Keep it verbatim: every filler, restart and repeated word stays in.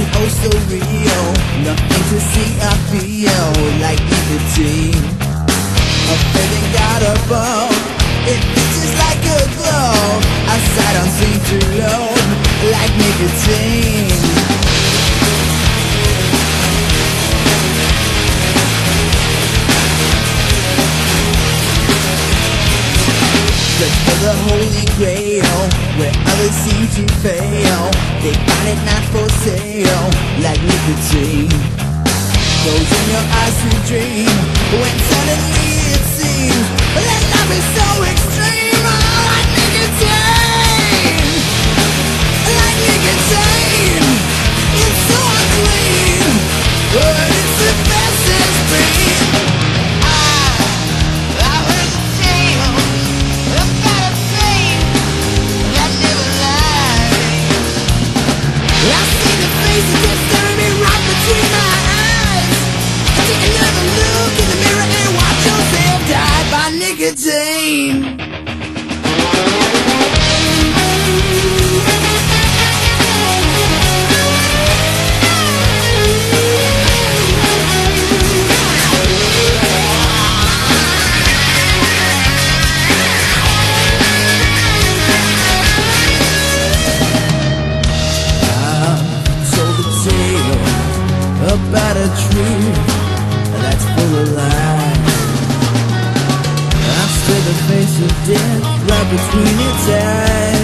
oh so real. Nothing to see or feel like nicotine. A feeling got above, it reaches like a glove. A sight unseen to love like nicotine. Search for the holy grail, where others seem to fail. They find it not for sale, like nicotine. Closing your eyes to dream, when suddenly it seems that life is so extreme. Oh, like nicotine, like nicotine. It's so unclean, but it's the best it's been. Nicotine. About a truth that's full of lies. I stood the face of death right between its eyes.